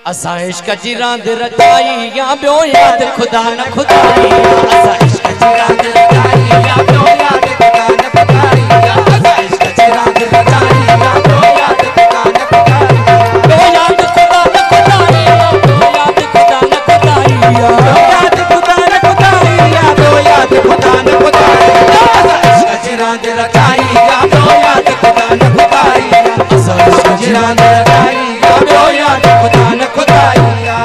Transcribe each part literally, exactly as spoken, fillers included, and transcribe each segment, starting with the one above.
असा इश्क जी रांद रचाई या ब्यो याद खुदा न खुदाई। असा इश्क जी रांद रचाई या ब्यो याद खुदा न खुदाई। असा इश्क जी रांद रचाई या ब्यो याद खुदा न खुदाई। ब्यो याद खुदा न खुदाई ब्यो याद खुदा न खुदाई। ब्यो याद खुदा न खुदाई या ब्यो याद खुदा न खुदाई। असा इश्क जी रांद रचाई या ब्यो याद खुदा न खुदाई। असा इश्क जी रांद रचाई या ब्यो याद खुदा न खुदाई।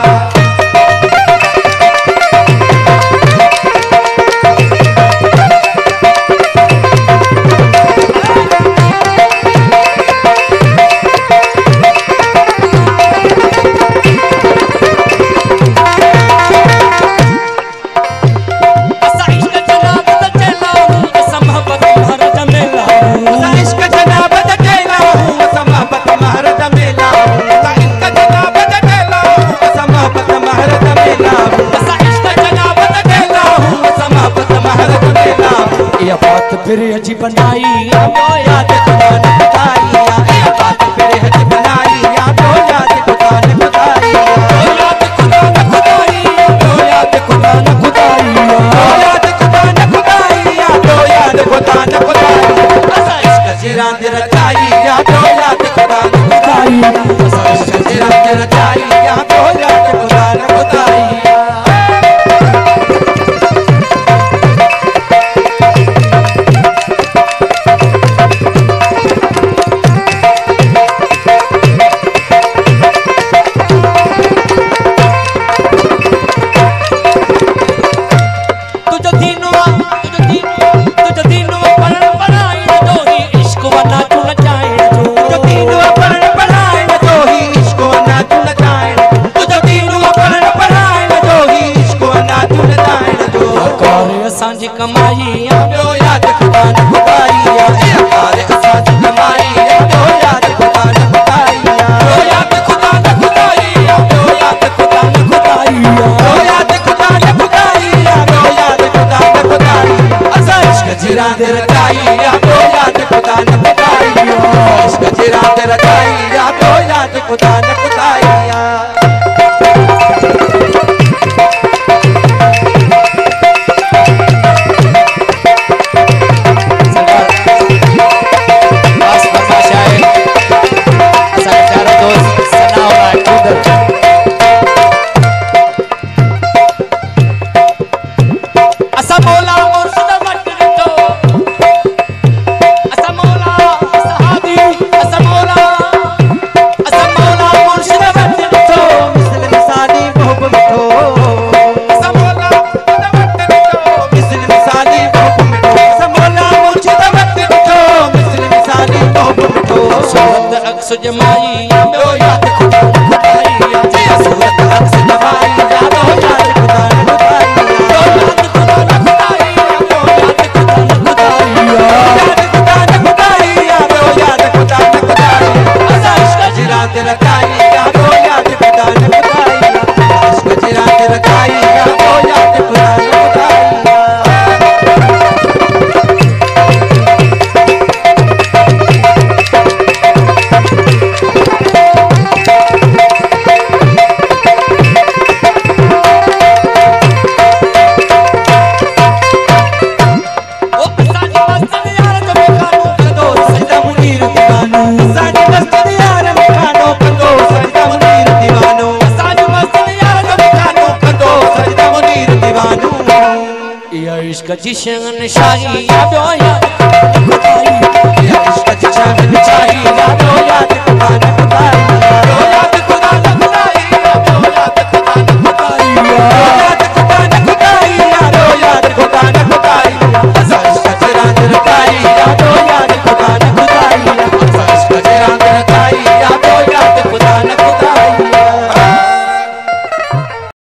फिर अजी बनाई या ब्यो याद खुदा न खुदाई। ये बात फिर अजी बनाई या ब्यो याद खुदा न खुदाई। ब्यो याद खुदा न खुदाई ब्यो याद खुदा न खुदाई। ब्यो याद खुदा न खुदाई या ब्यो याद खुदा न खुदाई। असा इश्क जी रांद रचाई या ब्यो याद खुदा न खुदाई। असा इश्क जी रांद रचाई या ब्यो याद खुदा न खुदाई। सांझी कमाई या ब्यो याद खुदा न खुदाई। ये कार सांझी कमाई या ब्यो याद खुदा न खुदाई। ब्यो याद खुदा न खुदाई या ब्यो याद खुदा न खुदाई। ब्यो याद खुदा न खुदाई या ब्यो याद खुदा न खुदाई। असा इश्क जी रांद रचाई या ब्यो याद खुदा न खुदाई। इश्क जी रांद रचाई या ब्यो याद खुदा न खुदाई। जमाई या ब्यो याद खुदा न खुदाई। सूरत अक्स जमाई या ब्यो याद खुदा न खुदाई। ब्यो याद खुदा न खुदाई या ब्यो याद खुदा न खुदाई। ब्यो याद खुदा न खुदाई या ब्यो याद खुदा न खुदाई। असा इश्क जी रांद रचाई या ब्यो याद खुदा न खुदाई। इश्क जी रांद रचाई या ब्यो याद खुदा न खुदाई। इश्क जी शान शाही या ब्यो याद खुदा न खुदाई। इश्क जी शान शाही या ब्यो याद खुदा न